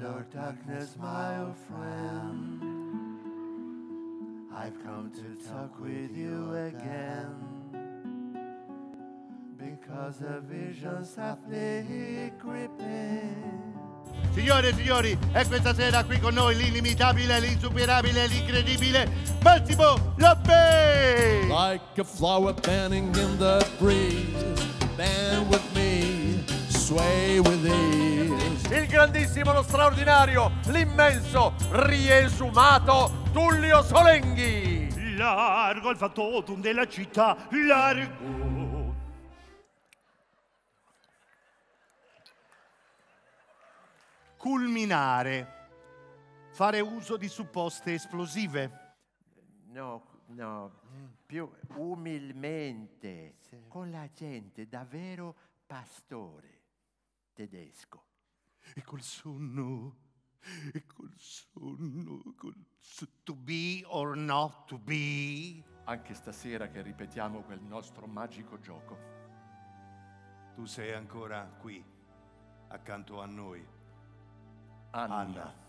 Lord Darkness, my old friend, I've come to talk with you again, because the vision softly creeping. Signore e signori, è questa sera qui con noi l'inimitabile, l'insuperabile, l'incredibile Massimo Loppi! Like a flower bending in the breeze, bend with me, sway with ease. Il grandissimo, lo straordinario, l'immenso, riesumato Tullio Solenghi. Largo il factotum della città, largo. Culminare. Fare uso di supposte esplosive. No, più umilmente, con la gente davvero pastore tedesco. E col sonno, to be or not to be. Anche stasera che ripetiamo quel nostro magico gioco. Tu sei ancora qui, accanto a noi. Anna.